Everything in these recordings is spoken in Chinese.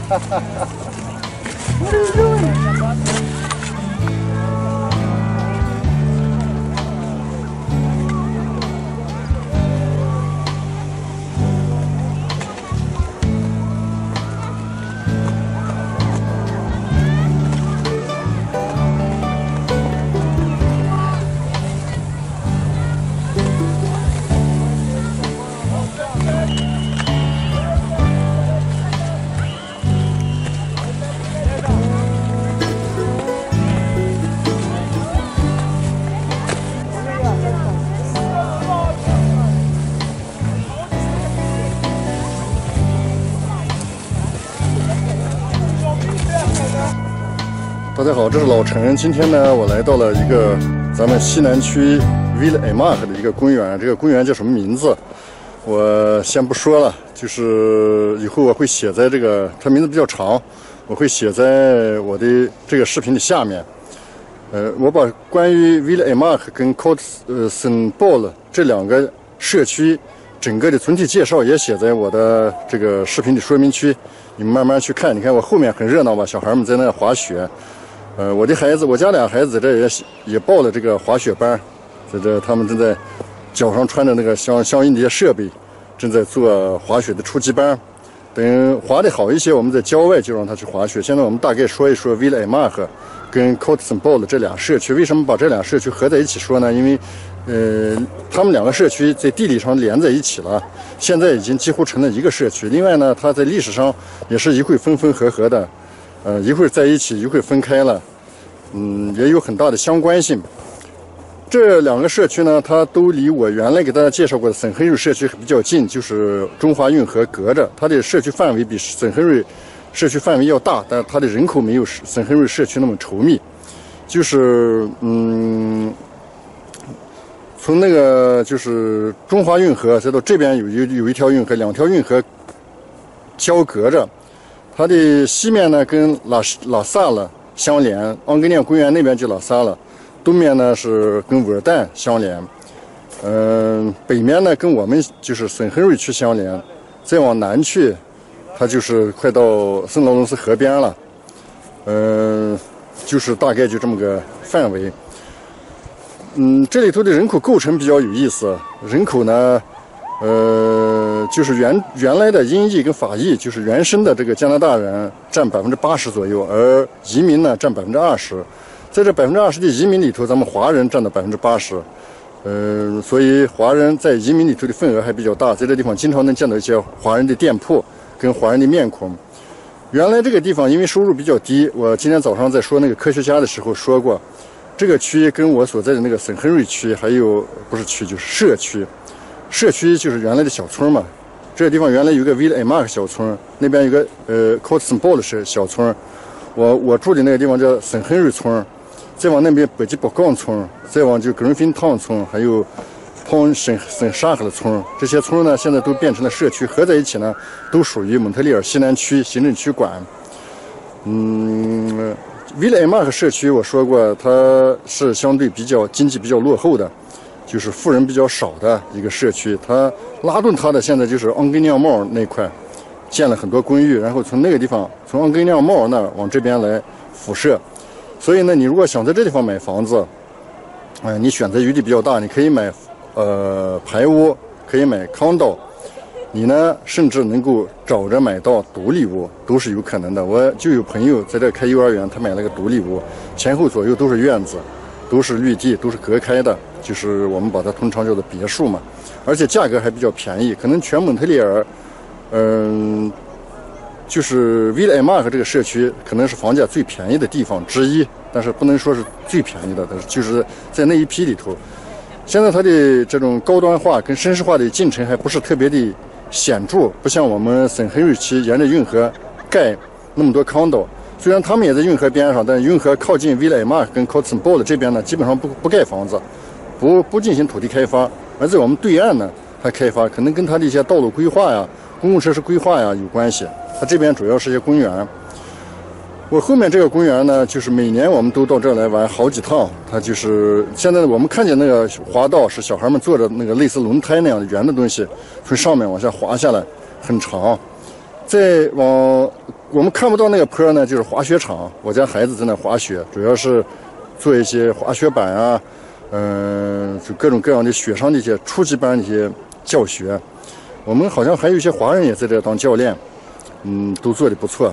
What are you doing? 大家好，这是老陈。今天呢，我来到了一个咱们西南区 Ville Aimag 的一个公园。这个公园叫什么名字？我先不说了，就是以后我会写在这个，它名字比较长，我会写在我的这个视频的下面。我把关于 Ville Aimag 跟 Côte Saint-Paul 这两个社区整个的总体介绍也写在我的这个视频的说明区，你们慢慢去看。你看我后面很热闹吧，小孩们在那滑雪。我的孩子，我家俩孩子在这也报了这个滑雪班，在这他们正在脚上穿着那个相应的设备，正在做滑雪的初级班。等滑得好一些，我们在郊外就让他去滑雪。现在我们大概说一说 Ville Aimag 跟 Côte Saint-Paul 这俩社区。为什么把这俩社区合在一起说呢？因为他们两个社区在地理上连在一起了，现在已经几乎成了一个社区。另外呢，它在历史上也是一会分分合合的，一会儿在一起，一会儿分开了，也有很大的相关性。这两个社区呢，它都离我原来给大家介绍过的圣亨瑞社区比较近，就是中华运河隔着。它的社区范围比圣亨瑞社区范围要大，但它的人口没有圣亨瑞社区那么稠密。就是从那个就是中华运河再到这边有一条运河，两条运河交隔着。它的西面呢跟拉萨了相连，昂格涅公园那边就拉萨了。东面呢是跟沃尔旦相连，北面呢跟我们就是圣亨瑞区相连，再往南去，它就是快到圣劳伦斯河边了，就是大概就这么个范围。这里头的人口构成比较有意思，人口呢，就是原来的英裔跟法裔，就是原生的这个加拿大人占80%左右，而移民呢占20%。在这20%的移民里头，咱们华人占到80%，所以华人在移民里头的份额还比较大。在这地方经常能见到一些华人的店铺跟华人的面孔。原来这个地方因为收入比较低，我今天早上在说那个科学家的时候说过，这个区跟我所在的那个圣亨瑞区，还有不是区就是社区，社区就是原来的小村嘛。这个地方原来有个 Ville Aimag 小村，那边有个Côte Saint-Paul 的小村，我住的那个地方叫圣亨瑞村。再往那边北极宝岗村，再往就格伦芬汤村，还有碰圣沙克的村，这些村呢现在都变成了社区，合在一起呢都属于蒙特利尔西南区行政区管。Ville Aimag 社区我说过，它是相对经济比较落后的，就是富人比较少的一个社区。它拉顿它的现在就是昂格涅帽那块建了很多公寓，然后从那个地方从昂格涅帽那往这边来辐射。所以呢，你如果想在这地方买房子，你选择余地比较大，你可以买排屋，可以买 condo， 你呢甚至能够找着买到独立屋，都是有可能的。我就有朋友在这开幼儿园，他买了个独立屋，前后左右都是院子，都是绿地，都是隔开的，就是我们把它通常叫做别墅嘛，而且价格还比较便宜，可能全蒙特利尔，就是 Ville Aimag 这个社区可能是房价最便宜的地方之一，但是不能说是最便宜的，但是就是在那一批里头。现在它的这种高端化跟绅士化的进程还不是特别的显著，不像我们圣亨瑞区沿着运河盖那么多 condo。虽然他们也在运河边上，但是运河靠近 Ville Aimag 跟 Côte Saint-Paul 这边呢，基本上不盖房子，不进行土地开发。而在我们对岸呢，它开发可能跟它的一些道路规划呀、公共设施规划呀有关系。它这边主要是一些公园。我后面这个公园呢，就是每年我们都到这儿来玩好几趟。它就是现在我们看见那个滑道是小孩们坐着那个类似轮胎那样的圆的东西，从上面往下滑下来，很长。再往我们看不到那个坡呢，就是滑雪场。我家孩子在那滑雪，主要是做一些滑雪板啊，就各种各样的雪上的一些初级班的一些教学。我们好像还有一些华人也在这当教练，都做得不错。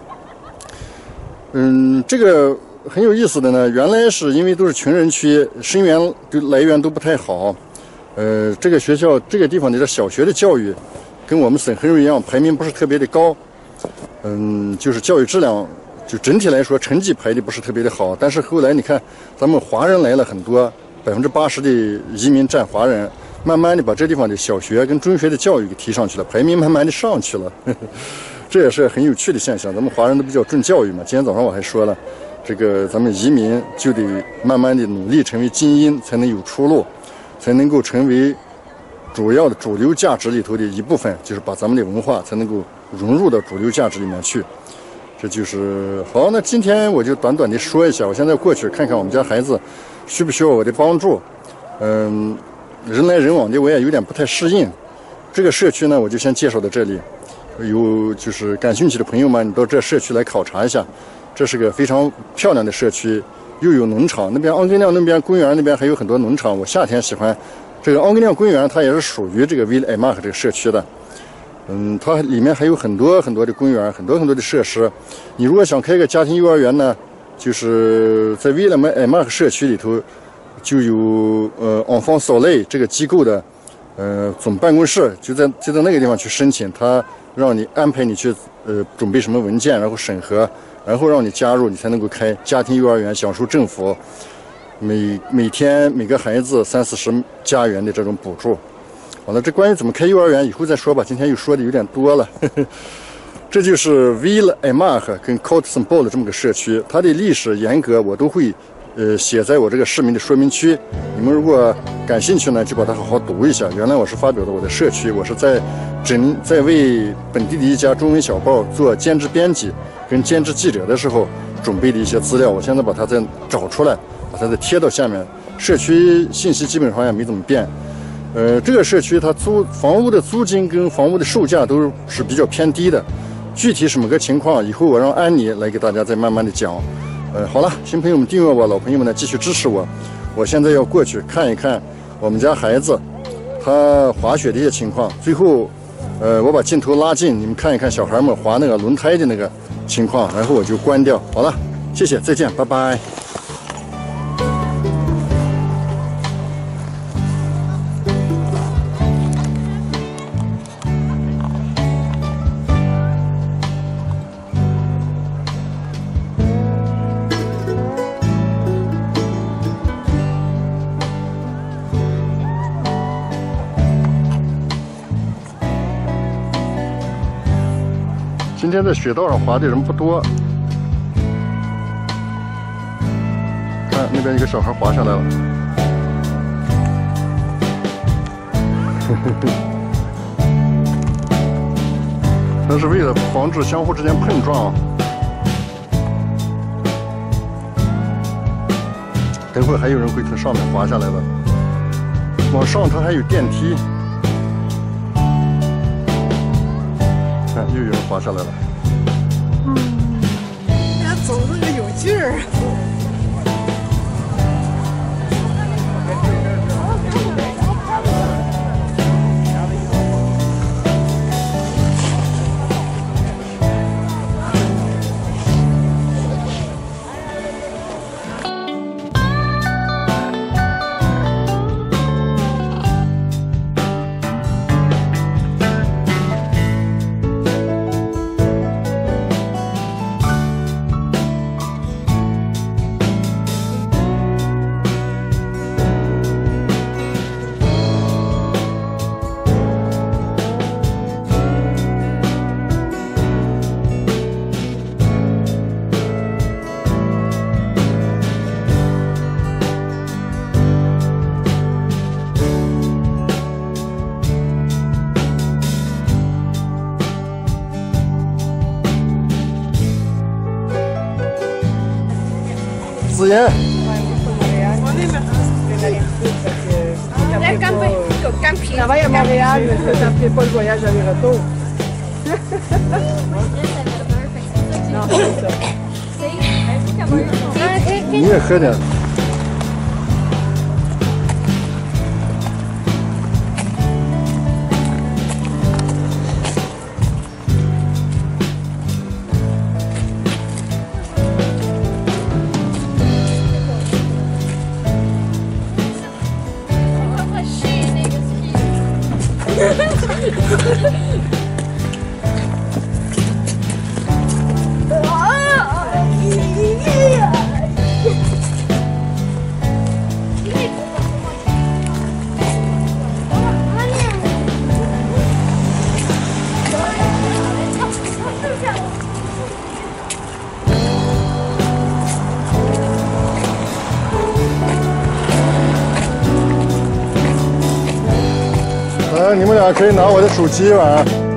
这个很有意思的呢，原来是因为都是穷人区，生源的来源都不太好。这个学校这个地方的小学的教育，跟我们省衡水一样，排名不是特别的高。就是教育质量，就整体来说成绩排的不是特别的好。但是后来你看，咱们华人来了很多，80%的移民占华人，慢慢的把这地方的小学跟中学的教育给提上去了，排名慢慢的上去了。这也是很有趣的现象。咱们华人都比较重教育嘛。今天早上我还说了，这个咱们移民就得慢慢的努力成为精英，才能有出路，才能够成为主要的主流价值里头的一部分，就是把咱们的文化才能够融入到主流价值里面去。这就是好。那今天我就短短的说一下，我现在过去看看我们家孩子需不需要我的帮助。人来人往的，我也有点不太适应。这个社区呢，我就先介绍到这里。有就是感兴趣的朋友们，你到这社区来考察一下。这是个非常漂亮的社区，又有农场，那边昂根亮那边公园那边还有很多农场。我夏天喜欢这个昂根亮公园，它也是属于这个Ville Aimag这个社区的。它里面还有很多很多的公园，很多很多的设施。你如果想开个家庭幼儿园呢，就是在Ville Aimag社区里头就有Enfants Soleil这个机构的总办公室，就在那个地方去申请，他让你安排你去准备什么文件，然后审核，然后让你加入，你才能够开家庭幼儿园，享受政府每天每个孩子30-40加元的这种补助。好了，这关于怎么开幼儿园以后再说吧，今天又说的有点多了。这就是 Ville Aimag 跟 Côte-Saint-Paul 的这么个社区，它的历史严格我都会写在我这个市民的说明区。你们如果感兴趣呢，就把它好好读一下。原来我是发表的我的社区，我是在为本地的一家中文小报做兼职编辑跟兼职记者的时候准备的一些资料，我现在把它再找出来，把它再贴到下面。社区信息基本上也没怎么变。这个社区它房屋的租金跟房屋的售价都是比较偏低的，具体什么个情况，以后我让安妮来给大家再慢慢的讲。好了，新朋友们订阅我，老朋友们呢继续支持我。我现在要过去看一看我们家孩子他滑雪的一些情况。最后，我把镜头拉近，你们看一看小孩们滑那个轮胎的那个情况，然后我就关掉。好了，谢谢，再见，拜拜。今天在雪道上滑的人不多，看那边一个小孩滑下来了。那是为了防止相互之间碰撞。等会儿还有人会从上面滑下来的，往上它还有电梯。看，又有人滑下来了。 人家走那个有劲儿。 子言， Ça va à Montréal, mais ça ne fait pas le voyage aller-retour. 你也喝点。你们俩可以拿我的手机玩。